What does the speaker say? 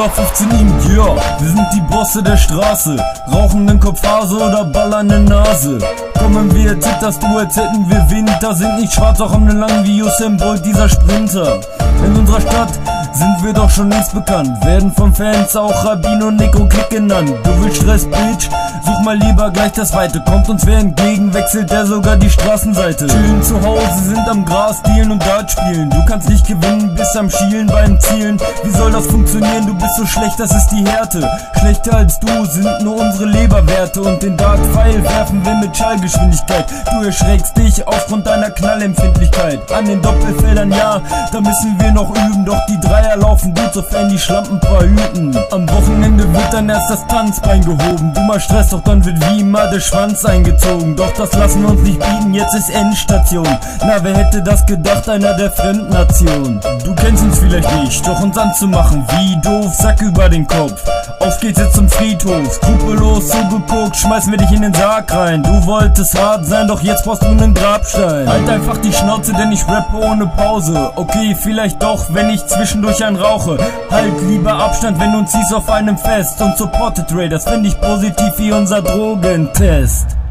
0815 ihm, ja, wir sind die Bosse der Straße, rauchen nen Kopfhase oder ballern ne Nase. Kommen wir, zitterst du, als hätten wir Winter, sind nicht schwarz, auch haben nen langen wie Usain Bolt, dieser Sprinter. In unserer Stadt sind wir doch schon längst bekannt, werden von Fans auch Rabino, Nico, Klick genannt. Du willst Stress, Bitch? Such mal lieber gleich das Weite, kommt uns wer entgegen, wechselt der sogar die Straßenseite. Chillen zu Hause, sind am Gras, dealen und Dart spielen. Du kannst nicht gewinnen, bist am Schielen beim Zielen. Wie soll das funktionieren? Du bist so schlecht, das ist die Härte. Schlechter als du sind nur unsere Leberwerte und den Dart-Pfeil werfen wir mit Schallgeschwindigkeit. Du erschreckst dich aufgrund deiner Knallempfindlichkeit. An den Doppelfeldern, ja, da müssen wir noch üben, doch die Dreier laufen gut, sofern die Schlampen verhüten. Am Wochenende wird dann erst das Tanzbein gehoben. Du mal Stress, doch dann wird wie immer der Schwanz eingezogen. Doch das lassen wir uns nicht bieten, jetzt ist Endstation. Na, wer hätte das gedacht, einer der Fremdnation. Du kennst uns vielleicht nicht, doch uns anzumachen, wie doof, Sack über den Kopf. Auf geht's jetzt zum Friedhof, skrupellos zugeguckt, schmeißen wir dich in den Sarg rein. Du wolltest hart sein, doch jetzt brauchst du nen Grabstein. Halt einfach die Schnauze, denn ich rappe ohne Pause. Okay, vielleicht doch, wenn ich zwischendurch einen rauche. Halt lieber Abstand, wenn du uns siehst auf einem Fest. Und Supported Raiders find ich positiv wie unser Drogentest.